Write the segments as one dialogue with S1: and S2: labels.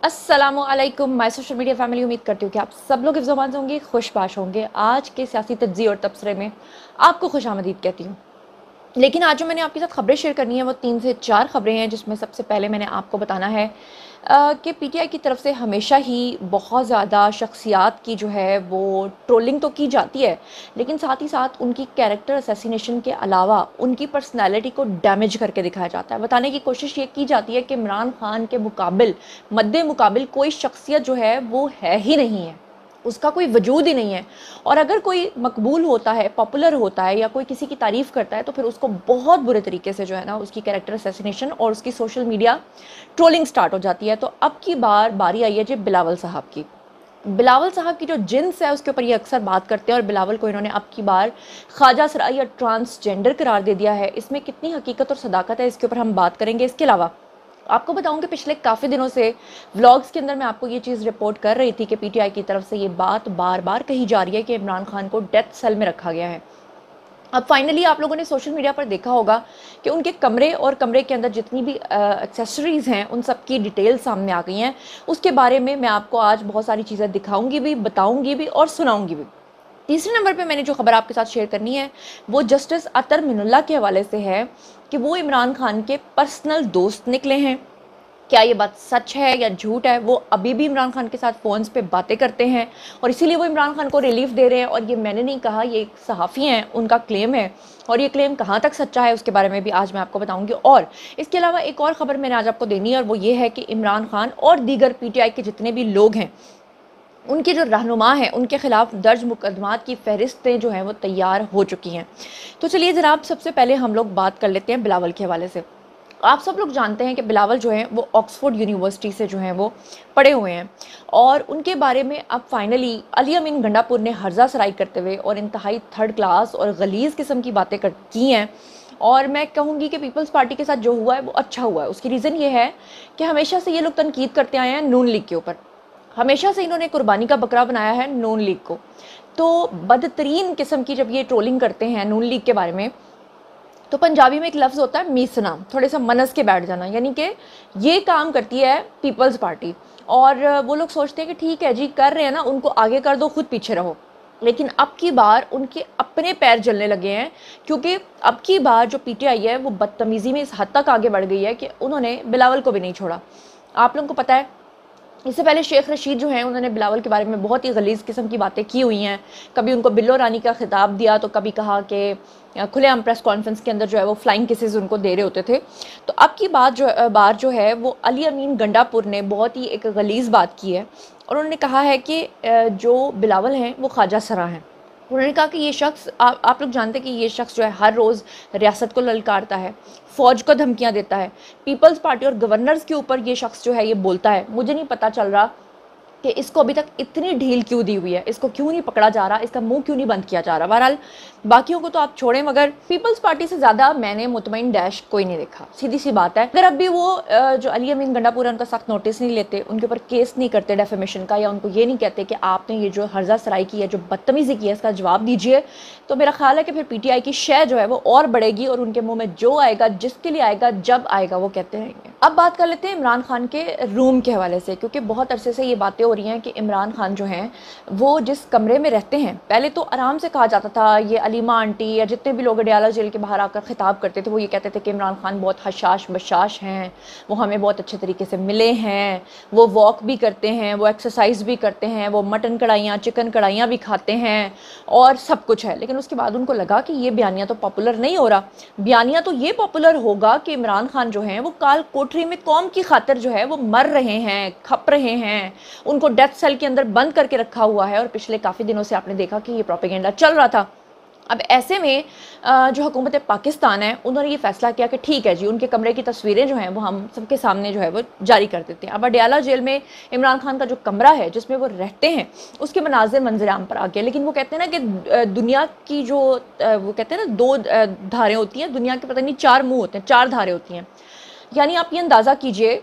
S1: अस्सलामुअलैकुम my social media family. उम्मीद करती हूँ कि आप सब लोग इफ़्ज़-ओ-मान से होंगे, खुशबाश होंगे। आज के सियासी तज्ज़िये और तबसरे में आपको खुशामदीद कहती हूँ। लेकिन आज जो मैंने आपके साथ खबरें शेयर करनी है वो 3 से 4 खबरें हैं, जिसमें सबसे पहले मैंने आपको बताना है कि पीटीआई की तरफ से हमेशा ही बहुत ज़्यादा शख्सियात की जो है वो ट्रोलिंग तो की जाती है, लेकिन साथ ही साथ उनकी कैरेक्टर असैसिनेशन के अलावा उनकी पर्सनैलिटी को डैमेज करके दिखाया जाता है। बताने की कोशिश ये की जाती है कि इमरान खान के मद्दे मुकाबिल कोई शख्सियत जो है वो है ही नहीं है, उसका कोई वजूद ही नहीं है। और अगर कोई मकबूल होता है, पॉपुलर होता है या कोई किसी की तारीफ़ करता है तो फिर उसको बहुत बुरे तरीके से जो है ना उसकी कैरेक्टर असैसिनेशन और उसकी सोशल मीडिया ट्रोलिंग स्टार्ट हो जाती है। तो अब की बार बारी आई है जी बिलावल साहब की। बिलावल साहब की जो जिन्स है उसके ऊपर ये अक्सर बात करते हैं और बिलावल को इन्होंने अब की बार ख्वाजा सराई या ट्रांसजेंडर करार दे दिया है। इसमें कितनी हकीकत और सदाकत है इसके ऊपर हम बात करेंगे। इसके अलावा आपको बताऊं कि पिछले काफ़ी दिनों से व्लॉग्स के अंदर मैं आपको ये चीज़ रिपोर्ट कर रही थी कि पीटीआई की तरफ से ये बात बार बार कही जा रही है कि इमरान खान को डेथ सेल में रखा गया है। अब फाइनली आप लोगों ने सोशल मीडिया पर देखा होगा कि उनके कमरे और कमरे के अंदर जितनी भी एक्सेसरीज़ हैं उन सब की डिटेल सामने आ गई हैं। उसके बारे में मैं आपको आज बहुत सारी चीज़ें दिखाऊंगी भी, बताऊंगी भी और सुनाऊंगी भी। तीसरे नंबर पे मैंने जो खबर आपके साथ शेयर करनी है वो जस्टिस अतर मिनुल्लाह के हवाले से है कि वो इमरान खान के पर्सनल दोस्त निकले हैं। क्या ये बात सच है या झूठ है? वो अभी भी इमरान खान के साथ फ़ोन्स पे बातें करते हैं और इसीलिए वो इमरान खान को रिलीफ दे रहे हैं। और ये मैंने नहीं कहा, ये एक सहाफ़ी हैं, उनका क्लेम है और ये क्लेम कहाँ तक सच्चा है उसके बारे में भी आज मैं आपको बताऊंगी। और इसके अलावा एक और ख़बर मैंने आज आपको देनी है और वो ये है कि इमरान खान और दीगर पीटीआई के जितने भी लोग हैं उनके जो रहनुमा हैं उनके खिलाफ दर्ज मुकदमात की फ़हरिस्तें जो हैं वो तैयार हो चुकी हैं। तो चलिए जनाब, सबसे पहले हम लोग बात कर लेते हैं बिलावल के हवाले से। आप सब लोग जानते हैं कि बिलावल जो हैं वो ऑक्सफोर्ड यूनिवर्सिटी से जो हैं वो पढ़े हुए हैं और उनके बारे में अब फाइनली अली अमीन गंडापुर ने हर्जा सराई करते हुए और इंतहाई थर्ड क्लास और गलीज़ किस्म की बातें की हैं। और मैं कहूँगी कि पीपल्स पार्टी के साथ जो हुआ है वो अच्छा हुआ है। उसकी रीज़न ये है कि हमेशा से ये लोग तनकीद करते आए हैं नून लीग के ऊपर। हमेशा से इन्होंने कुर्बानी का बकरा बनाया है नून लीग को। तो बदतरीन किस्म की जब ये ट्रोलिंग करते हैं नून लीग के बारे में, तो पंजाबी में एक लफ्ज़ होता है मीसना, थोड़े सा मनस के बैठ जाना, यानी कि ये काम करती है पीपल्स पार्टी। और वो लोग सोचते हैं कि ठीक है जी, कर रहे हैं ना, उनको आगे कर दो, खुद पीछे रहो। लेकिन अब की बार उनके अपने पैर जलने लगे हैं, क्योंकि अब की बार जो पीटीआई है वो बदतमीज़ी में इस हद तक आगे बढ़ गई है कि उन्होंने बिलावल को भी नहीं छोड़ा। आप लोगों को पता है इससे पहले शेख रशीद जो हैं उन्होंने बिलावल के बारे में बहुत ही गलीज़ किस्म की बातें की हुई हैं। कभी उनको बिल्लो रानी का खिताब दिया तो कभी कहा कि खुलेआम प्रेस कॉन्फ्रेंस के अंदर जो है वो फ्लाइंग किसेस उनको दे रहे होते थे। तो अब की बार जो है वो अली अमीन गंडापुर ने बहुत ही एक गलीज़ बात की है और उन्होंने कहा है कि जो बिलावल हैं वो ख्वाजा सरा हैं। उन्होंने कहा कि ये शख्स आप लोग जानते हैं कि ये शख्स जो है हर रोज़ रियासत को ललकारता है, फ़ौज को धमकियां देता है, पीपल्स पार्टी और गवर्नर्स के ऊपर ये शख्स जो है ये बोलता है। मुझे नहीं पता चल रहा कि इसको अभी तक इतनी ढील क्यों दी हुई है, इसको क्यों नहीं पकड़ा जा रहा, इसका मुंह क्यों नहीं बंद किया जा रहा। बहरहाल बाकियों को तो आप छोड़ें, मगर पीपल्स पार्टी से ज़्यादा मैंने मुतमईन डैश कोई नहीं देखा। सीधी सी बात है, अगर अब भी वो जो अली अमीन गंडापुर उनका सख्त नोटिस नहीं लेते, उनके ऊपर केस नहीं करते डेफेमेशन का, या उनको ये नहीं कहते कि आपने ये जो हर्जा सराई की है, जो बदतमीज़ी की है, इसका जवाब दीजिए, तो मेरा ख्याल है कि फिर पीटीआई की शय जो है वो और बढ़ेगी और उनके मुँह में जो आएगा, जिसके लिए आएगा, जब आएगा, वो कहते रहेंगे। अब बात कर लेते हैं इमरान खान के रूम के हवाले से, क्योंकि बहुत अरसे से ये बातें हो रही हैं कि इमरान खान जो हैं वो जिस कमरे में रहते हैं, पहले तो आराम से कहा जाता था, ये अलीमा आंटी या जितने भी लोग अडयाला जेल के बाहर आकर खिताब करते थे वो ये कहते थे कि इमरान खान बहुत हशाश बशाश हैं, वो हमें बहुत अच्छे तरीके से मिले हैं, वो वॉक भी करते हैं, वो एक्सरसाइज भी करते हैं, वो मटन कढ़ाइयाँ चिकन कढ़ाइयाँ भी खाते हैं और सब कुछ है। लेकिन उसके बाद उनको लगा कि ये बयानिया तो पॉपुलर नहीं हो रहा। बयानिया तो ये पॉपुलर होगा कि इमरान खान जो हैं वो काल कोठरी में कौम की खातिर जो है वो मर रहे हैं, खप रहे हैं, उनको डेथ सेल के अंदर बंद करके रखा हुआ है। और पिछले काफ़ी दिनों से आपने देखा कि ये प्रोपेगेंडा चल रहा था। अब ऐसे में जो हुकूमत पाकिस्तान है उन्होंने ये फैसला किया कि ठीक है जी, उनके कमरे की तस्वीरें जो हैं वो हम सबके सामने जो है वो जारी कर देते हैं। अब अडयाला जेल में इमरान खान का जो कमरा है जिसमें वो रहते हैं उसके मनाजिर मंजर आम पर आ गए। लेकिन वो कहते हैं ना कि दुनिया की जो वो कहते हैं ना दो धारें होती हैं, दुनिया के पता नहीं चार मुँह होते हैं, चार धारें होती हैं। यानी आप ये अंदाज़ा कीजिए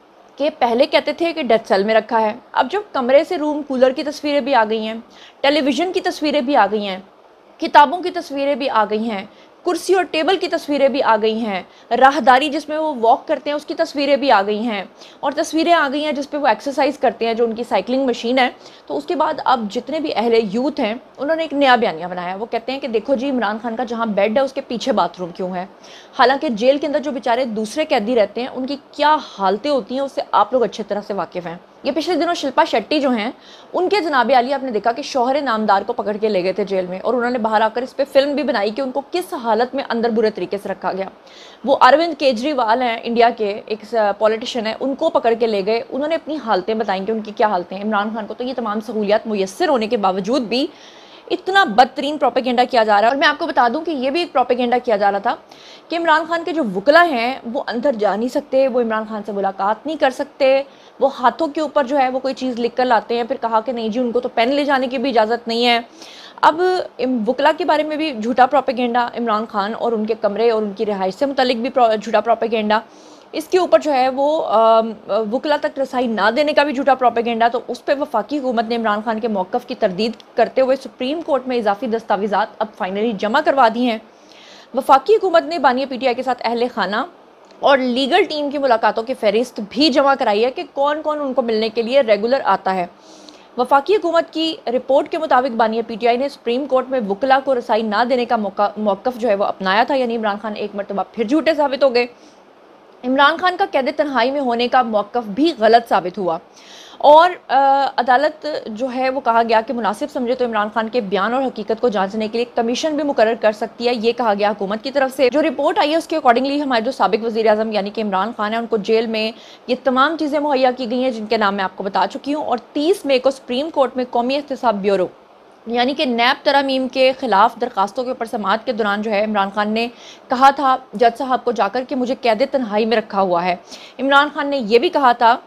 S1: कि पहले कहते थे कि डेथ सेल में रखा है, अब जब कमरे से रूम कूलर की तस्वीरें भी आ गई हैं, टेलीविज़न की तस्वीरें भी आ गई हैं, किताबों की तस्वीरें भी आ गई हैं, कुर्सी और टेबल की तस्वीरें भी आ गई हैं, राहदारी जिसमें वो वॉक करते हैं उसकी तस्वीरें भी आ गई हैं, और तस्वीरें आ गई हैं जिस पे वो एक्सरसाइज करते हैं, जो उनकी साइकिलिंग मशीन है। तो उसके बाद अब जितने भी अहले यूथ हैं उन्होंने एक नया बयानिया बनाया। वो कहते हैं कि देखो जी, इमरान खान का जहाँ बेड है उसके पीछे बाथरूम क्यों है। हालांकि जेल के अंदर जो बेचारे दूसरे कैदी रहते हैं उनकी क्या हालतें होती हैं उससे आप लोग अच्छी तरह से वाकिफ़ हैं। ये पिछले दिनों शिल्पा शेट्टी जो हैं उनके जनाब आली आपने देखा कि शौहर नामदार को पकड़ के ले गए थे जेल में, और उन्होंने बाहर आकर इस पर फिल्म भी बनाई कि उनको किस हालत में अंदर बुरे तरीके से रखा गया। वो अरविंद केजरीवाल हैं, इंडिया के एक पॉलिटिशियन है, उनको पकड़ के ले गए, उन्होंने अपनी हालतें बताई कि उनकी क्या हालतें हैं। इमरान खान को तो ये तमाम सहूलियात मुयस्सर होने के बावजूद भी इतना बदतरीन प्रोपेगेंडा किया जा रहा है। और मैं आपको बता दूं कि ये भी एक प्रोपेगेंडा किया जा रहा था कि इमरान खान के जो वकला हैं वो अंदर जा नहीं सकते, वो इमरान खान से मुलाकात नहीं कर सकते, वो हाथों के ऊपर जो है वो कोई चीज़ लिख कर लाते हैं। फिर कहा कि नहीं जी, उनको तो पेन ले जाने की भी इजाज़त नहीं है। अब वकला के बारे में भी झूठा प्रोपेगेंडा, इमरान खान और उनके कमरे और उनकी रिहाइश से मुतलिक भी झूठा प्रोपेगेंडा, इसके ऊपर जो है वो वकला तक रसाई ना देने का भी झूठा प्रोपेगेंडा। तो उस पर वफाकी हुकूमत ने इमरान खान के मौक़िफ़ की तरदीद करते हुए सुप्रीम कोर्ट में इजाफी दस्तावेज़ात अब फाइनली जमा करवा दी हैं। वफाकी हुकूमत ने बानिया पीटीआई के साथ अहले खाना और लीगल टीम की मुलाकातों की फहरिस्त भी जमा कराई है कि कौन कौन उनको मिलने के लिए रेगुलर आता है। वफाकी हुकूमत की रिपोर्ट के मुताबिक बानिया पीटीआई ने सुप्रीम कोर्ट में वकला को रसाई ना देने का मौक़िफ़ जो है वो अपनाया था, यानी इमरान खान एक मरतबा फिर झूठे साबित हो गए। इमरान खान का कैद तन्हाई में होने का मौक़िफ़ भी गलत साबित हुआ, और अदालत जो है वो कहा गया कि मुनासिब समझे तो इमरान खान के बयान और हकीकत को जांचने के लिए कमीशन भी मुकर्रर कर सकती है। ये कहा गया हुकूमत की तरफ से। जो रिपोर्ट आई है उसके अकॉर्डिंगली हमारे जो साबिक वज़ीर आज़म यानी कि इमरान खान है, उनको जेल में ये तमाम चीज़ें मुहैया की गई हैं जिनके नाम मैं आपको बता चुकी हूँ। और 30 मई को सुप्रीम कोर्ट में कौमी एहतसाब ब्यूरो यानी कि नैब तरमीम के ख़िलाफ़ दरखास्तों के ऊपर समाअत के दौरान जो है इमरान खान ने कहा था जज साहब को जाकर कि मुझे कैद तन्हाई में रखा हुआ है। इमरान खान ने यह भी कहा था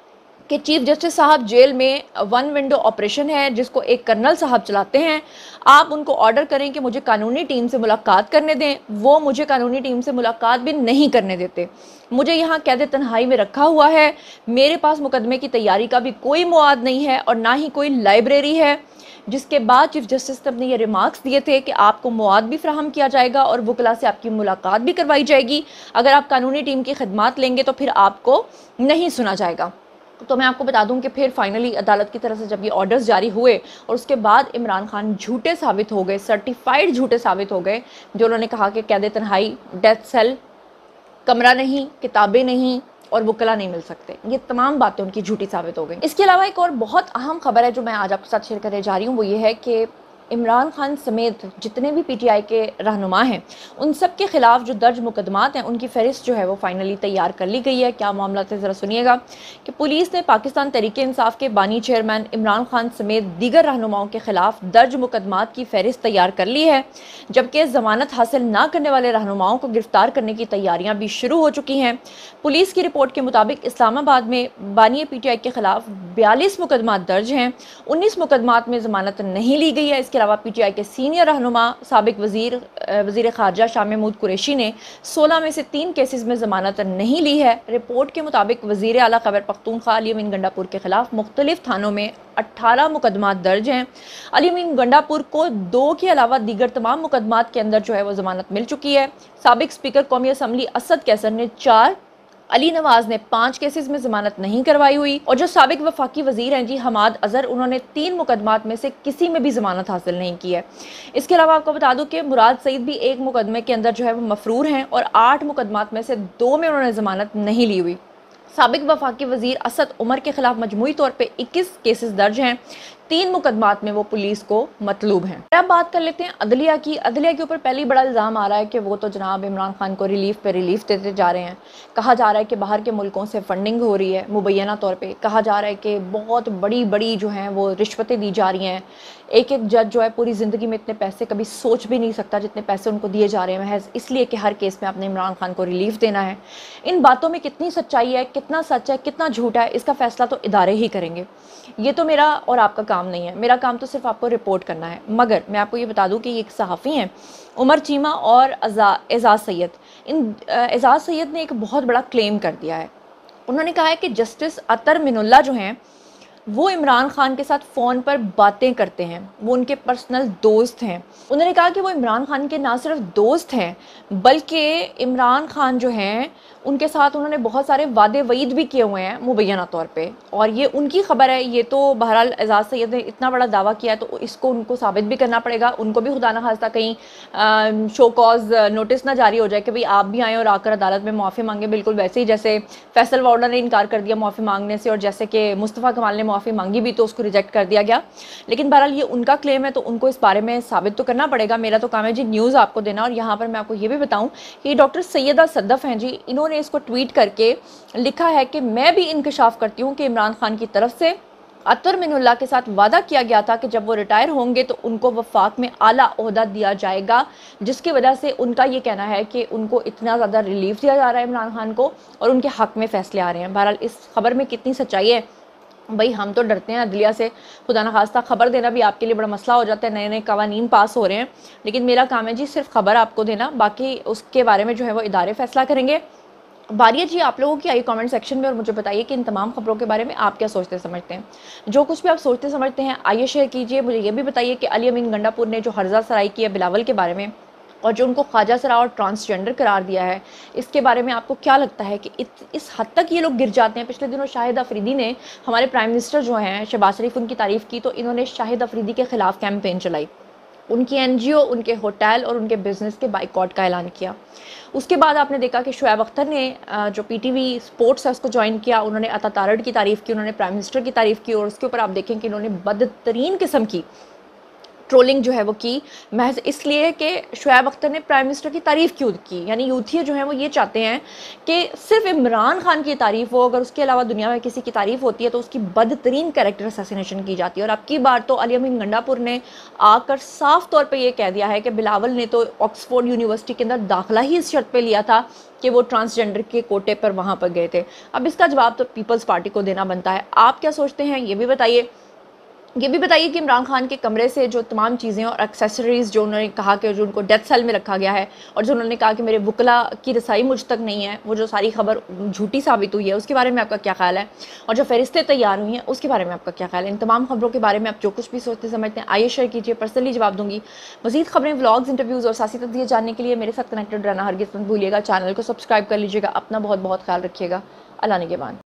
S1: कि चीफ जस्टिस साहब, जेल में वन विंडो ऑपरेशन है जिसको एक कर्नल साहब चलाते हैं, आप उनको ऑर्डर करें कि मुझे कानूनी टीम से मुलाकात करने दें। वो मुझे कानूनी टीम से मुलाकात भी नहीं करने देते, मुझे यहाँ कैद तन्हाई में रखा हुआ है, मेरे पास मुकदमे की तैयारी का भी कोई मुआद नहीं है और ना ही कोई लाइब्रेरी है। जिसके बाद चीफ जस्टिस ने ये रिमार्क्स दिए थे कि आपको मुआद भी फ्राहम किया जाएगा और वकला से आपकी मुलाकात भी करवाई जाएगी, अगर आप कानूनी टीम की खिदमात लेंगे तो फिर आपको नहीं सुना जाएगा। तो मैं आपको बता दूं कि फिर फाइनली अदालत की तरफ से जब ये ऑर्डर्स जारी हुए और उसके बाद इमरान खान झूठे साबित हो गए, सर्टिफाइड झूठे साबित हो गए, जो उन्होंने कहा कि कैद तन्हाई, डेथ सेल, कमरा नहीं, किताबें नहीं और वकला नहीं मिल सकते, ये तमाम बातें उनकी झूठी साबित हो गई। इसके अलावा एक और बहुत अहम खबर है जो मैं आज आपके साथ शेयर करने जा रही हूँ, वो ये है कि इमरान खान समेत जितने भी पीटीआई के रहनुमा हैं उन सब के ख़िलाफ़ जो दर्ज मुकदमात हैं उनकी फ़हरिस्त जो है वो फाइनली तैयार कर ली गई है। क्या मामला है ज़रा सुनिएगा कि पुलिस ने पाकिस्तान तहरीक इंसाफ के बानी चेयरमैन इमरान खान समेत दीगर रहनुमाओं के ख़िलाफ़ दर्ज मुकदमात की फ़हरिस्त तैयार कर ली है, जबकि ज़मानत हासिल ना करने वाले रहनुमाओं को गिरफ्तार करने की तैयारियाँ भी शुरू हो चुकी हैं। पुलिस की रिपोर्ट के मुताबिक इस्लामाबाद में बानी पीटीआई के ख़िलाफ़ 42 मुकदमात दर्ज हैं, 19 मुकदमात में ज़मानत नहीं ली गई है। इसके अलावा पीटीआई के सीनियर रहनुमा साबिक वज़ीर ख़ारजा शाह महमूद कुरैशी ने 16 में से 3 केसेस में ज़मानत नहीं ली है। रिपोर्ट के मुताबिक वज़ीर आला खैबर पख्तूनख्वा अली अमीन गंडापुर के ख़िलाफ़ मुख्तलिफ थानों में 18 मुकदमात दर्ज हैं। अली अमीन गंडापुर को 2 के अलावा दीगर तमाम मुकदमात के अंदर जो है वो ज़मानत मिल चुकी है। साबिक स्पीकर कौमी असम्बली असद कैसर ने 4, अली नवाज ने 5 केसेस में जमानत नहीं करवाई हुई, और जो साबिक वफाकी वजीर हैं जी हमाद अजहर, उन्होंने 3 मुकदमात में से किसी में भी जमानत हासिल नहीं की है। इसके अलावा आपको बता दूं कि मुराद सईद भी एक मुकदमे के अंदर जो है वो मफरूर हैं और 8 मुकदमात में से 2 में उन्होंने जमानत नहीं ली हुई। साबिक वफाकी वजीर असद उमर के खिलाफ मजमूई तौर पे 21 केसेस दर्ज हैं, 3 मुकदमात में वो पुलिस को मतलूब हैं। अब बात कर लेते हैं अदलिया की। अदलिया के ऊपर पहली बड़ा इल्ज़ाम आ रहा है कि वो तो जनाब इमरान खान को रिलीफ पे रिलीफ देते जा रहे हैं। कहा जा रहा है कि बाहर के मुल्कों से फंडिंग हो रही है मुबैना तौर पे। कहा जा रहा है कि बहुत बड़ी बड़ी जो हैं वो रिश्वतें दी जा रही हैं। एक एक जज जो है पूरी ज़िंदगी में इतने पैसे कभी सोच भी नहीं सकता जितने पैसे उनको दिए जा रहे हैं, महज इसलिए कि हर केस में आपने इमरान खान को रिलीफ देना है। इन बातों में कितनी सच्चाई है, कितना सच है, कितना झूठा है, इसका फैसला तो इदारे ही करेंगे। ये तो मेरा और आपका काम नहीं है, मेरा काम तो सिर्फ आपको रिपोर्ट करना है। मगर मैं आपको ये बता दूं कि ये एक सहाफ़ी हैं उमर चीमा और एजाज़ सैयद। एजाज़ सैयद ने एक बहुत बड़ा क्लेम कर दिया है। उन्होंने कहा है कि जस्टिस अतर मिनुल्लाह जो हैं वो इमरान खान के साथ फ़ोन पर बातें करते हैं, वो उनके पर्सनल दोस्त हैं। उन्होंने कहा कि वो इमरान खान के ना सिर्फ दोस्त हैं, बल्कि इमरान खान जो हैं उनके साथ उन्होंने बहुत सारे वादे वईद भी किए हुए हैं मुबैना तौर पे, और ये उनकी ख़बर है। ये तो बहरहाल एजाज़ सैयद ने इतना बड़ा दावा किया है तो इसको उनको साबित भी करना पड़ेगा। उनको भी खुदा न खास्ता कहीं शो कॉज नोटिस ना जारी हो जाए कि भाई आप भी आएँ और आकर अदालत में मुआफ़ी मांगे, बिल्कुल वैसे ही जैसे फैसल वार्डा ने इनकार कर दिया मुआफ़ी मांगने से, और जैसे कि मुस्तफ़ा कमाल ने मुआफ़ी मांगी भी तो उसको रिजेक्ट कर दिया गया। लेकिन बहरहाल ये उनका क्लेम है तो उनको इस बारे में साबित तो करना पड़ेगा। मेरा तो काम है जी न्यूज़ आपको देना। और यहाँ पर मैं आपको ये भी बताऊँ कि डॉक्टर सैयदा सद्दफ़ हैं जी, इन्होंने इसको ट्वीट करके लिखा है कि मैं भी इंकशाफ करती हूँ कि इमरान खान की तरफ से अतर मिनुल्लाह के साथ वादा किया गया था कि जब वो रिटायर होंगे तो उनको वफाक में आला ओहदा दिया जाएगा, जिसकी वजह से उनका ये कहना है कि उनको इतना ज़्यादा रिलीफ दिया जा रहा है इमरान खान को और उनके हक़ में फ़ैसले आ रहे हैं। बहरहाल इस खबर में कितनी सच्चाई है भाई, हम तो डरते हैं अदलिया से, खुदा न खास्ता खबर देना भी आपके लिए बड़ा मसला हो जाता है, नए नए कवानीन पास हो रहे हैं। लेकिन मेरा काम है जी सिर्फ खबर आपको देना, बाकी उसके बारे में जो है वो इदारे फ़ैसला करेंगे। बारी है जी आप लोगों की, आई कमेंट सेक्शन में और मुझे बताइए कि इन तमाम खबरों के बारे में आप क्या सोचते समझते हैं। जो कुछ भी आप सोचते समझते हैं आइए शेयर कीजिए। मुझे ये भी बताइए कि अली अमीन गंडापुर ने जो हर्जा सराई की है बिलावल के बारे में और जो उनको ख्वाजा सरा और ट्रांसजेंडर करार दिया है, इसके बारे में आपको क्या लगता है कि इस हद तक ये लोग गिर जाते हैं। पिछले दिनों शाहिद अफरीदी ने, हमारे प्राइम मिनिस्टर जो हैं शहबाज शरीफ, उनकी तारीफ़ की तो इन्होंने शाहिद अफरीदी के ख़िलाफ़ कैंपेन चलाई, उनकी एनजीओ, उनके होटल और उनके बिज़नेस के बाइकॉट का ऐलान किया। उसके बाद आपने देखा कि शुएब अख्तर ने जो पीटीवी स्पोर्ट्स है उसको ज्वाइन किया, उन्होंने अता तारड़ की तारीफ़ की, उन्होंने प्राइम मिनिस्टर की तारीफ़ की और उसके ऊपर आप देखें कि इन्होंने बदतरीन किस्म की ट्रोलिंग जो है वो की, महज इसलिए कि शुएब अख्तर ने प्राइम मिनिस्टर की तारीफ़ क्यों की। यानी यूथी जो है वो ये चाहते हैं कि सिर्फ इमरान खान की तारीफ़ हो, अगर उसके अलावा दुनिया में किसी की तारीफ़ होती है तो उसकी बदतरीन कैरेक्टर असैसिनेशन की जाती है। और अब की बार तो अली अमीन गंडापुर ने आकर साफ तौर पर यह कह दिया है कि बिलावल ने तो ऑक्सफोर्ड यूनिवर्सिटी के अंदर दाखिला ही इस शर्त पर लिया था कि वो ट्रांसजेंडर के कोटे पर वहाँ पर गए थे। अब इसका जवाब तो पीपल्स पार्टी को देना बनता है। आप क्या सोचते हैं ये भी बताइए। ये भी बताइए कि इमरान खान के कमरे से जो तमाम चीज़ें और एक्सेसरीज़ जो उन्होंने कहा कि जो उनको डेथ सेल में रखा गया है और जो उन्होंने कहा कि मेरे वकला की रसाई मुझ तक नहीं है, वो जो सारी खबर झूठी साबित हुई है, उसके बारे में आपका क्या ख्याल है। और जो फहरिस्तें तैयार हुई हैं उसके बारे में आपका क्या ख्याल है। इन तमाम खबरों के बारे में आप जो कुछ भी सोचते समझते हैं आइए शेयर कीजिए, पर्सनली जवाब दूंगी। मज़ीद खबरें, व्लॉग्स, इंटरव्यूज़ और सियासी तथ्य जानने के लिए मेरे साथ कनेक्टेड रहना हरगिज़ मत भूलिएगा। चैनल को सब्सक्राइब कर लीजिएगा। अपना बहुत बहुत ख्याल रखिएगा। अल्लाह निगहबान।